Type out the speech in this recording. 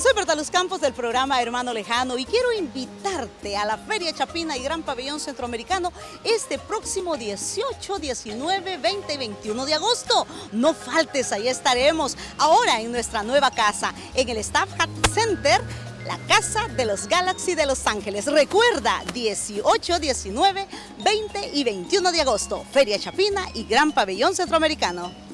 Soy Berta Luz Campos del programa Hermano Lejano y quiero invitarte a la Feria Chapina y Gran Pabellón Centroamericano este próximo 18, 19, 20 y 21 de agosto. No faltes, ahí estaremos ahora en nuestra nueva casa, en el Staff Center, la Casa de los Galaxy de Los Ángeles. Recuerda, 18, 19, 20 y 21 de agosto, Feria Chapina y Gran Pabellón Centroamericano.